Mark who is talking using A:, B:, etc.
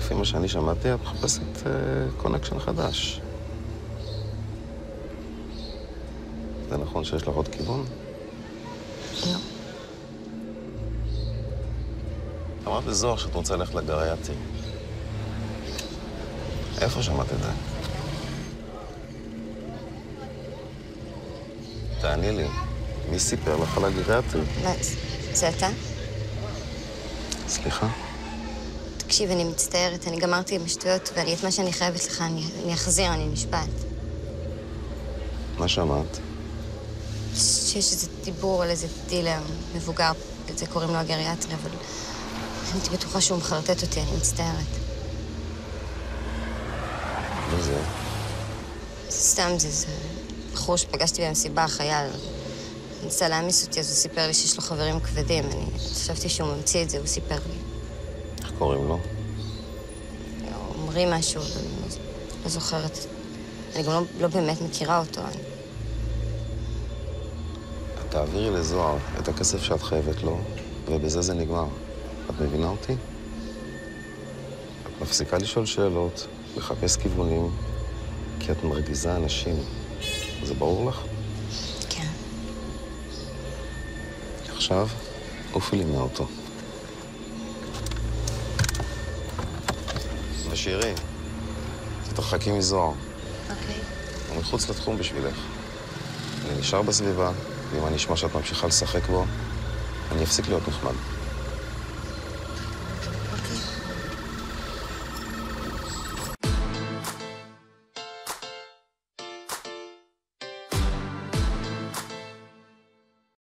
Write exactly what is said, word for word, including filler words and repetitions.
A: לפי מה שאני שמעתי, את מחפשת קונקשן חדש. זה נכון שיש לך עוד כיוון?
B: לא.
A: אמרת לזוהר שאת רוצה ללכת לגריאטרי. איפה שמעת את זה? תעני לי, מי סיפר לך על הגריאטרי?
B: מה, זה אתה?
A: סליחה?
B: תקשיב, אני מצטערת, אני גמרתי עם השטויות, ואני את מה שאני חייבת לך, אני, אני אחזיר, אני נשבעת.
A: מה שמעת?
B: שיש איזה דיבור על איזה דילר מבוגר, את זה קוראים לו הגריאטרי, אבל אני הייתי בטוחה שהוא מחרטט אותי, אני מצטערת.
A: מי זה?
B: סתם זה, זה בחור שפגשתי במסיבה, חייל. ניסה להעמיס אותי, אז הוא סיפר לי שיש לו חברים כבדים. אני חשבתי שהוא ממציא את זה, הוא סיפר לי.
A: איך קוראים לו?
B: אומרים משהו, אבל אני לא זוכרת. אני גם לא, לא באמת מכירה אותו. אני...
A: תעבירי לזוהר את הכסף שאת חייבת לו, ובזה זה נגמר. את מבינה אותי? את מפסיקה לשאול שאלות, לחפש כיוונים, כי את מרגיזה אנשים. זה ברור לך?
B: כן.
A: עכשיו, עופי לי מהאוטו. ושירי, תתרחקי מזוהר.
B: אוקיי.
A: הוא מחוץ לתחום בשבילך. אני נשאר בסביבה, ואם אני אשמע שאת ממשיכה לשחק בו, אני אפסיק להיות נחמד.